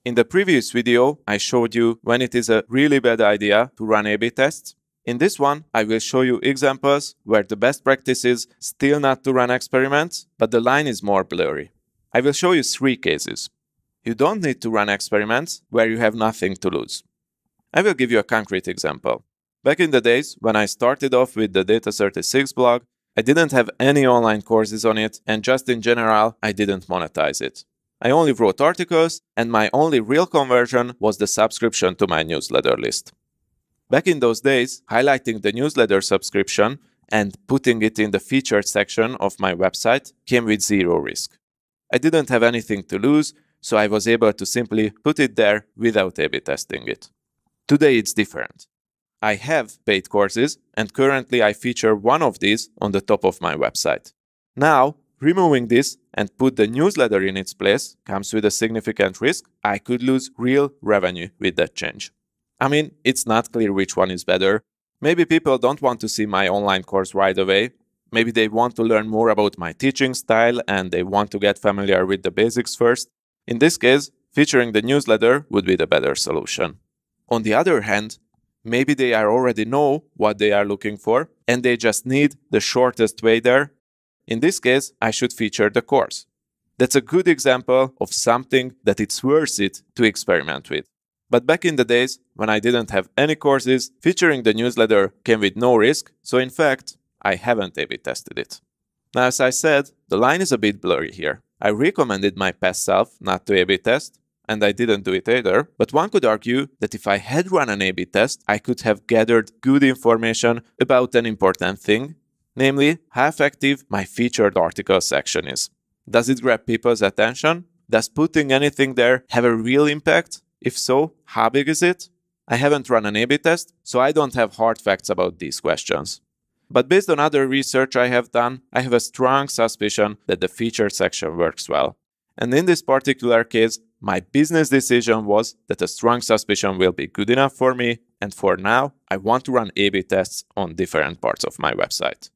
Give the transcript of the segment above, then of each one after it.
In the previous video, I showed you when it is a really bad idea to run A/B tests. In this one, I will show you examples where the best practice is still not to run experiments, but the line is more blurry. I will show you 3 cases. You don't need to run experiments where you have nothing to lose. I will give you a concrete example. Back in the days when I started off with the Data36 blog, I didn't have any online courses on it, and just in general, I didn't monetize it. I only wrote articles, and my only real conversion was the subscription to my newsletter list. Back in those days, highlighting the newsletter subscription and putting it in the featured section of my website came with 0 risk. I didn't have anything to lose, so I was able to simply put it there without A/B testing it. Today it's different. I have paid courses, and currently I feature one of these on the top of my website. Now, removing this and put the newsletter in its place comes with a significant risk. I could lose real revenue with that change. I mean, it's not clear which one is better. Maybe people don't want to see my online course right away. Maybe they want to learn more about my teaching style and they want to get familiar with the basics first. In this case, featuring the newsletter would be the better solution. On the other hand, maybe they already know what they are looking for and they just need the shortest way there. In this case, I should feature the course. That's a good example of something that it's worth it to experiment with. But back in the days, when I didn't have any courses, featuring the newsletter came with no risk, so in fact, I haven't A/B tested it. Now, as I said, the line is a bit blurry here. I recommended my past self not to A/B test, and I didn't do it either, but one could argue that if I had run an A/B test, I could have gathered good information about an important thing, namely, how effective my featured article section is. Does it grab people's attention? Does putting anything there have a real impact? If so, how big is it? I haven't run an A/B test, so I don't have hard facts about these questions. But based on other research I have done, I have a strong suspicion that the featured section works well. And in this particular case, my business decision was that a strong suspicion will be good enough for me, and for now, I want to run A/B tests on different parts of my website.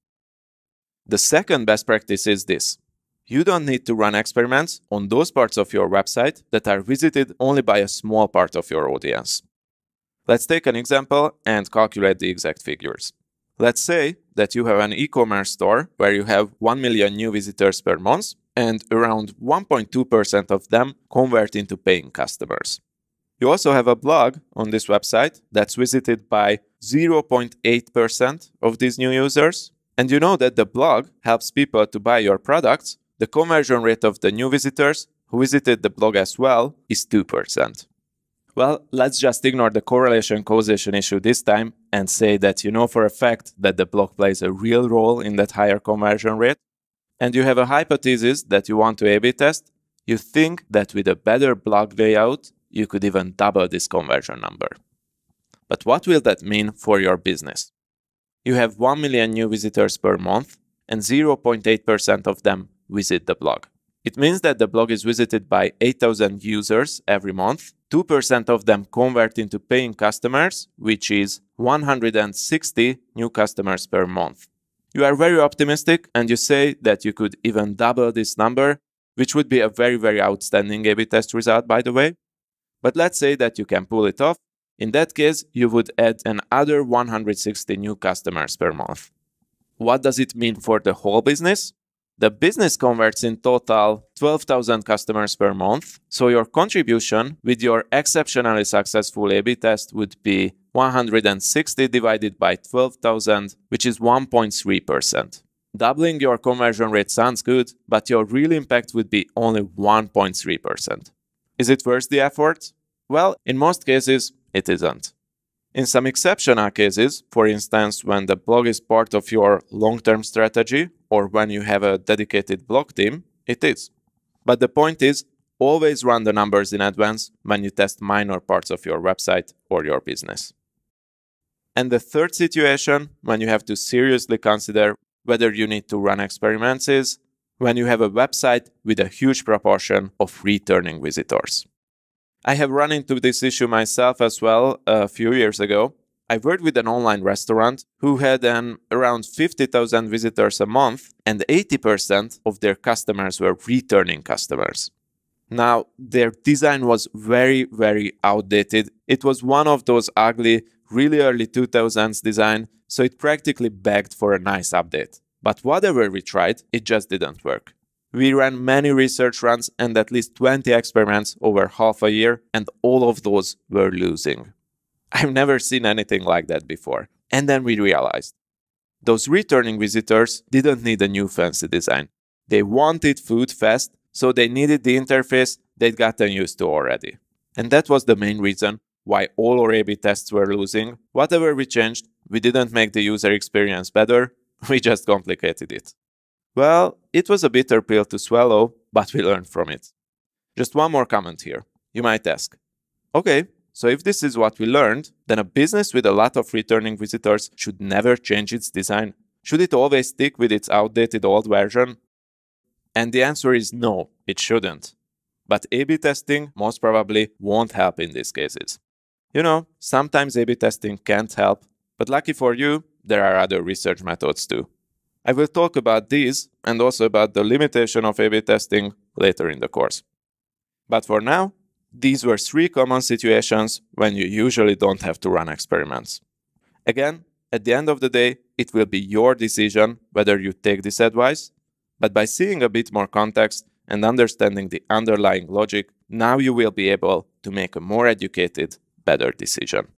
The second best practice is this. You don't need to run experiments on those parts of your website that are visited only by a small part of your audience. Let's take an example and calculate the exact figures. Let's say that you have an e-commerce store where you have 1 million new visitors per month and around 1.2% of them convert into paying customers. You also have a blog on this website that's visited by 0.8% of these new users, and you know that the blog helps people to buy your products. The conversion rate of the new visitors who visited the blog as well is 2%. Well, let's just ignore the correlation-causation issue this time and say that you know for a fact that the blog plays a real role in that higher conversion rate, and you have a hypothesis that you want to A/B test. You think that with a better blog layout, you could even double this conversion number. But what will that mean for your business? You have 1 million new visitors per month, and 0.8% of them visit the blog. It means that the blog is visited by 8,000 users every month. 2% of them convert into paying customers, which is 160 new customers per month. You are very optimistic and you say that you could even double this number, which would be a very, very outstanding A/B test result, by the way. But let's say that you can pull it off. In that case, you would add another 160 new customers per month. What does it mean for the whole business? The business converts in total 12,000 customers per month, so your contribution with your exceptionally successful A/B test would be 160 divided by 12,000, which is 1.3%. Doubling your conversion rate sounds good, but your real impact would be only 1.3%. Is it worth the effort? Well, in most cases, it isn't. In some exceptional cases, for instance, when the blog is part of your long-term strategy or when you have a dedicated blog team, it is. But the point is, always run the numbers in advance when you test minor parts of your website or your business. And the third situation, when you have to seriously consider whether you need to run experiments, is when you have a website with a huge proportion of returning visitors. I have run into this issue myself as well a few years ago. I worked with an online restaurant who had around 50,000 visitors a month, and 80% of their customers were returning customers. Now, their design was very, very outdated. It was one of those ugly, really early 2000s design, so it practically begged for a nice update. But whatever we tried, it just didn't work. We ran many research runs and at least 20 experiments over half a year, and all of those were losing. I've never seen anything like that before. And then we realized those returning visitors didn't need a new fancy design. They wanted food fast, so they needed the interface they'd gotten used to already. And that was the main reason why all our A/B tests were losing. Whatever we changed, we didn't make the user experience better, we just complicated it. Well, it was a bitter pill to swallow, but we learned from it. Just one more comment here. You might ask, okay, so if this is what we learned, then a business with a lot of returning visitors should never change its design. Should it always stick with its outdated old version? And the answer is no, it shouldn't. But A/B testing most probably won't help in these cases. You know, sometimes A/B testing can't help, but lucky for you, there are other research methods too. I will talk about these and also about the limitation of A/B testing later in the course. But for now, these were 3 common situations when you usually don't have to run experiments. Again, at the end of the day, it will be your decision whether you take this advice, but by seeing a bit more context and understanding the underlying logic, now you will be able to make a more educated, better decision.